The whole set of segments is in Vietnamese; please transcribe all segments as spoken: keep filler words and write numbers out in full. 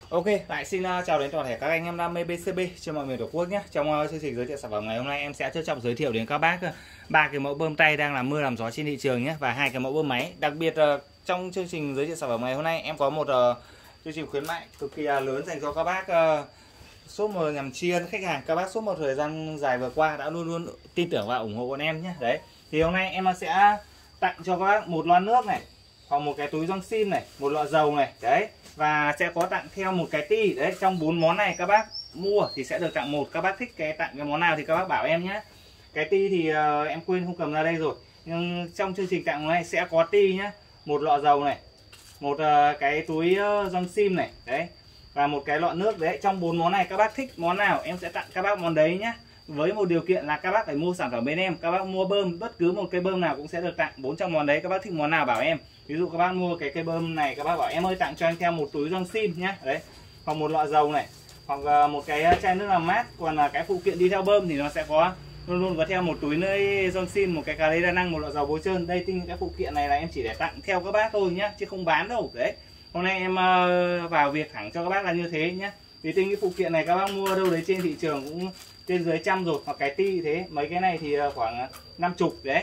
Ok, lại xin uh, chào đến toàn thể các anh em đam mê pê xê bê trên mọi miền tổ quốc nhé. Trong uh, chương trình giới thiệu sản phẩm ngày hôm nay em sẽ trân trọng giới thiệu đến các bác ba uh, cái mẫu bơm tay đang làm mưa làm gió trên thị trường nhé, và hai cái mẫu bơm máy. Đặc biệt uh, trong chương trình giới thiệu sản phẩm ngày hôm nay em có một uh, chương trình khuyến mại cực kỳ uh, lớn dành cho các bác uh, suốt một nhằm tri ân khách hàng, các bác suốt một thời gian dài vừa qua đã luôn luôn tin tưởng và ủng hộ bọn em nhé. Đấy, thì hôm nay em sẽ tặng cho các bác một loa nước này, hoặc một cái túi gioăng sim này, một lọ dầu này, đấy, và sẽ có tặng theo một cái ti. Đấy, trong bốn món này các bác mua thì sẽ được tặng một. Các bác thích cái tặng cái món nào thì các bác bảo em nhé. Cái ti thì uh, em quên không cầm ra đây rồi, nhưng trong chương trình tặng này sẽ có ti nhé, một lọ dầu này, một uh, cái túi uh, gioăng sim này, đấy, và một cái lọ nước. Đấy, trong bốn món này các bác thích món nào em sẽ tặng các bác món đấy nhé, với một điều kiện là các bác phải mua sản phẩm bên em. Các bác mua bơm, bất cứ một cây bơm nào cũng sẽ được tặng bốn trong món đấy. Các bác thích món nào bảo em. Ví dụ các bác mua cái cây bơm này, các bác bảo em ơi tặng cho anh theo một túi gioăng sim nhé, đấy, hoặc một lọ dầu này, hoặc một cái chai nước làm mát. Còn là cái phụ kiện đi theo bơm thì nó sẽ có luôn luôn có theo một túi nơi gioăng sim, một cái cà lê đa năng, một lọ dầu bôi trơn. Đây, tinh cái phụ kiện này là em chỉ để tặng theo các bác thôi nhé, chứ không bán đâu. Đấy, hôm nay em vào việc thẳng cho các bác là như thế nhé. Vì tinh cái phụ kiện này các bác mua đâu đấy trên thị trường cũng trên dưới trăm rồi, hoặc cái ti thế. Mấy cái này thì khoảng năm chục. Đấy,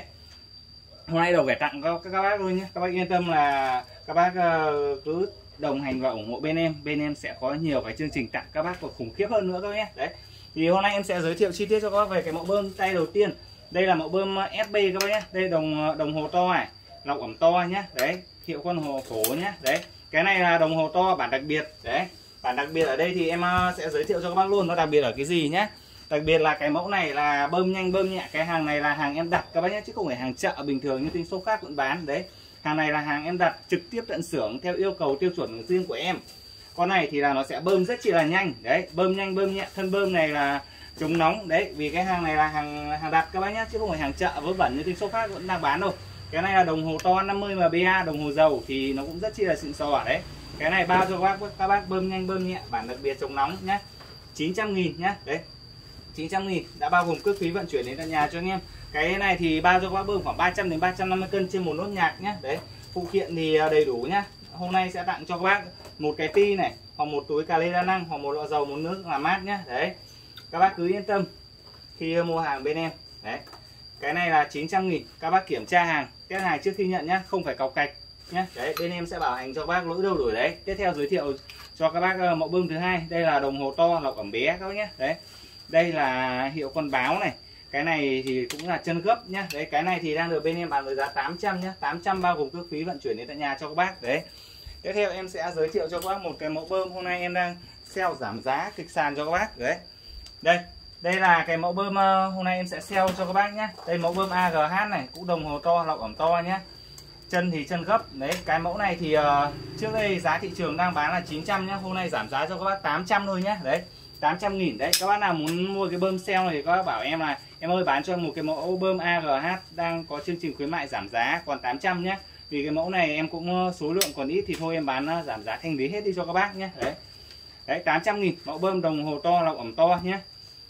hôm nay đầu phải tặng các các bác thôi nhé. Các bác yên tâm là các bác cứ đồng hành và ủng hộ bên em. Bên em sẽ có nhiều cái chương trình tặng các bác còn khủng khiếp hơn nữa các nhé. Đấy, thì hôm nay em sẽ giới thiệu chi tiết cho các bác về cái mẫu bơm tay đầu tiên. Đây là mẫu bơm ép bê các bác nhé. Đây đồng đồng hồ to này, lọc ẩm to nhé. Đấy, hiệu con hồ cổ nhé. Đấy, cái này là đồng hồ to bản đặc biệt. Đấy, bản đặc biệt ở đây thì em sẽ giới thiệu cho các bác luôn nó đặc biệt ở cái gì nhé. Đặc biệt là cái mẫu này là bơm nhanh bơm nhẹ. Cái hàng này là hàng em đặt các bác nhé, chứ không phải hàng chợ bình thường như tinh số khác vẫn bán. Đấy, hàng này là hàng em đặt trực tiếp tận xưởng theo yêu cầu tiêu chuẩn riêng của em. Con này thì là nó sẽ bơm rất chi là nhanh. Đấy, bơm nhanh bơm nhẹ. Thân bơm này là chống nóng. Đấy, vì cái hàng này là hàng hàng đặt các bác nhé, chứ không phải hàng chợ vớ vẩn như tinh số khác vẫn đang bán đâu. Cái này là đồng hồ to năm mươi mét a, đồng hồ dầu thì nó cũng rất chi là xịn sò ở đấy. Cái này bao cho các bác các bác bơm nhanh bơm nhẹ, bản đặc biệt chống nóng nhé, chín trăm nghìn nhé. Đấy, chín trăm nghìn đã bao gồm cước phí vận chuyển đến tận nhà cho anh em. Cái này thì bao cho các bác bơm khoảng ba trăm đến ba trăm năm mươi cân trên một nốt nhạc nhé. Đấy, phụ kiện thì đầy đủ nhá. Hôm nay sẽ tặng cho các bác một cái ti này, hoặc một túi cà lê đa năng, hoặc một lọ dầu, một nước làm mát nhé. Đấy, các bác cứ yên tâm khi mua hàng bên em. Đấy, cái này là chín trăm nghìn. Các bác kiểm tra hàng, test hàng trước khi nhận nhá, không phải cọc cạch nhé. Đấy, bên em sẽ bảo hành cho các bác lỗi đâu đổi đấy. Tiếp theo giới thiệu cho các bác mẫu bơm thứ hai. Đây là đồng hồ to lọc ẩm bé các bác nhé. Đấy, đây là hiệu con báo này. Cái này thì cũng là chân gấp nhá. Đấy, cái này thì đang được bên em bán với giá tám trăm nhá, tám trăm bao gồm cước phí vận chuyển đến tận nhà cho các bác. Đấy, tiếp theo em sẽ giới thiệu cho các bác một cái mẫu bơm hôm nay em đang sale giảm giá kịch sàn cho các bác. Đấy, đây đây là cái mẫu bơm hôm nay em sẽ sale cho các bác nhé. Đây mẫu bơm a giê hát này, cũng đồng hồ to lọc ẩm to nhé, chân thì chân gấp. Đấy, cái mẫu này thì uh, trước đây giá thị trường đang bán là chín trăm nhá, hôm nay giảm giá cho các bác tám trăm thôi nhé. Đấy, tám trăm nghìn. Đấy, các bác nào muốn mua cái bơm sale này thì các bác bảo em là em ơi bán cho một cái mẫu bơm a giê hát đang có chương trình khuyến mại giảm giá còn tám trăm nhé. Vì cái mẫu này em cũng số lượng còn ít thì thôi em bán giảm giá thanh lý hết đi cho các bác nhé. Đấy, đấy, tám trăm nghìn mẫu bơm đồng hồ to lọc ẩm to nhé,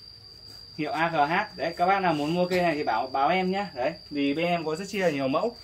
hiệu a giê hát. Đấy, các bác nào muốn mua cây này thì bảo báo em nhé. Đấy, vì bên em có rất chi là nhiều mẫu.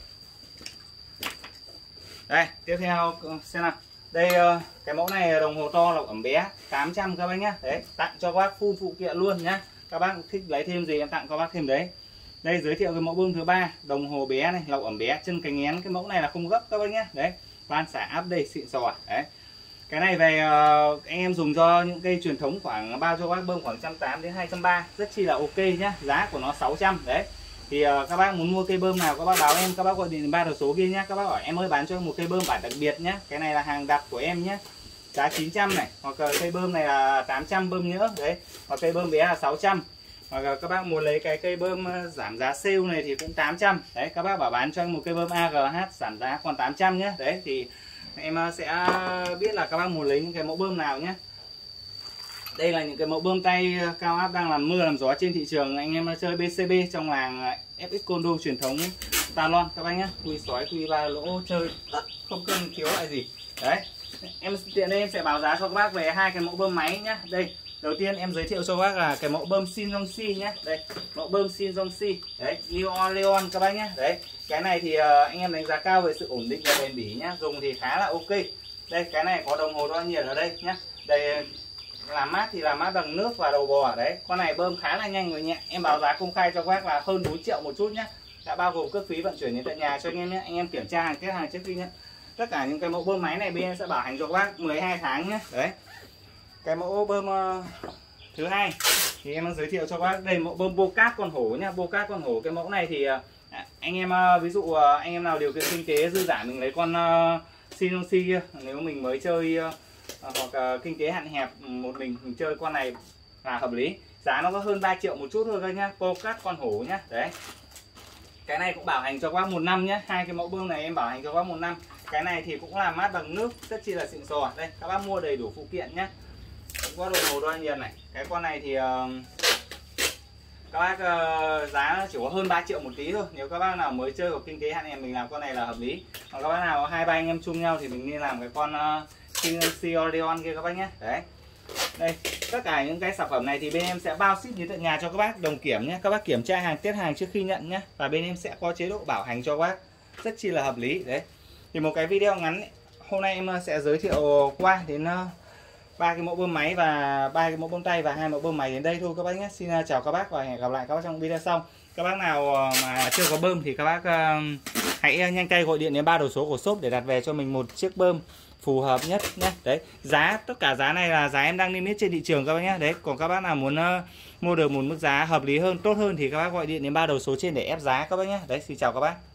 Đây, tiếp theo xem nào. Đây cái mẫu này đồng hồ to lọc ẩm bé tám trăm các bác nhé. Đấy, tặng cho các bác full phụ kiện luôn nhé. Các bác thích lấy thêm gì em tặng các bác thêm đấy. Đây, giới thiệu cái mẫu bơm thứ ba, đồng hồ bé này, lọc ẩm bé, chân cánh én. Cái mẫu này là không gấp các bác nhé. Đấy, van xả áp đây xịn sò. Đấy, cái này về uh, anh em dùng cho những cây truyền thống khoảng bao cho các bác bơm khoảng một trăm tám mươi đến hai trăm ba mươi, rất chi là ok nhá. Giá của nó sáu trăm. Đấy, thì uh, các bác muốn mua cây bơm nào các bác báo em, các bác gọi điện ba đầu số kia nhé. Các bác hỏi em ơi bán cho một cây bơm bản đặc biệt nhé. Cái này là hàng đặt của em nhé, giá chín trăm này, hoặc uh, cây bơm này là tám trăm bơm nhỡ. Đấy, hoặc cây bơm bé là sáu trăm. Hoặc uh, các bác muốn lấy cái cây bơm uh, giảm giá sale này thì cũng tám trăm. Đấy, các bác bảo bán cho anh một cây bơm a giê hát giảm giá còn tám trăm nhé. Đấy, thì em sẽ biết là các bác muốn lấy những cái mẫu bơm nào nhé. Đây là những cái mẫu bơm tay cao áp đang làm mưa làm gió trên thị trường. Anh em chơi pê xê bê trong làng ép ích Condo truyền thống Talon các bác nhé. Quy sói quy ba lỗ chơi tất, không cần thiếu lại gì. Đấy, em tiện đây em sẽ báo giá cho các bác về hai cái mẫu bơm máy nhé. Đây, đầu tiên em giới thiệu cho các bác là cái mẫu bơm Shinjongsi nhé. Đây, mẫu bơm Shinjongsi. Đấy, Leon Leon các bác nhé. Đấy, cái này thì uh, anh em đánh giá cao về sự ổn định và bền bỉ nhá, dùng thì khá là ok. Đây, cái này có đồng hồ đo nhiệt ở đây nhé. Đây làm mát thì làm mát bằng nước và đầu bò đấy. Con này bơm khá là nhanh và nhẹ. Em báo giá công khai cho các bác là hơn bốn triệu một chút nhé, đã bao gồm cước phí vận chuyển đến tận nhà cho anh em nhé. Anh em kiểm tra hàng test hàng trước khi nhé. Tất cả những cái mẫu bơm máy này bên em sẽ bảo hành cho các bác mười hai tháng nhé. Đấy, cái mẫu bơm uh, thứ hai thì em đang giới thiệu cho các bác đây, mẫu bơm Bocat con hổ nhá. Bocat con hổ, cái mẫu này thì uh, anh em uh, ví dụ uh, anh em nào điều kiện kinh tế dư dả mình lấy con uh, Sinosi kia, nếu mình mới chơi uh, hoặc uh, kinh tế hạn hẹp một mình mình chơi con này là hợp lý. Giá nó có hơn ba triệu một chút thôi thôi nhá. Bocat con hổ nhá. Đấy, cái này cũng bảo hành cho các bác một năm nhé. Hai cái mẫu bơm này em bảo hành cho các bác một năm. Cái này thì cũng làm mát bằng nước, rất chi là xịn sò. Đây, các bác mua đầy đủ phụ kiện nhé. Cũng có đồ màu đo nhiệt này. Cái con này thì uh, các bác uh, giá nó chỉ có hơn ba triệu một tí thôi. Nếu các bác nào mới chơi hoặc kinh tế hạn hẹp mình làm con này là hợp lý. Còn các bác nào hai ba anh em chung nhau thì mình nên làm cái con uh, Orion kia các bác nhé. Đấy, đây, tất cả những cái sản phẩm này thì bên em sẽ bao ship đến tận nhà cho các bác, đồng kiểm nhé. Các bác kiểm tra hàng test hàng trước khi nhận nhé. Và bên em sẽ có chế độ bảo hành cho các bác, rất chi là hợp lý. Đấy, thì một cái video ngắn ấy, hôm nay em sẽ giới thiệu qua đến ba cái mẫu bơm máy và ba cái mẫu bơm tay và hai mẫu bơm máy đến đây thôi các bác nhé. Xin chào các bác và hẹn gặp lại các bác trong video sau. Các bác nào mà chưa có bơm thì các bác uh, hãy nhanh tay gọi điện đến ba đầu số của shop để đặt về cho mình một chiếc bơm phù hợp nhất nhé. Đấy, giá tất cả giá này là giá em đang niêm yết trên thị trường các bác nhé. Đấy, còn các bác nào muốn uh, mua được một mức giá hợp lý hơn, tốt hơn thì các bác gọi điện đến ba đầu số trên để ép giá các bác nhé. Đấy, xin chào các bác.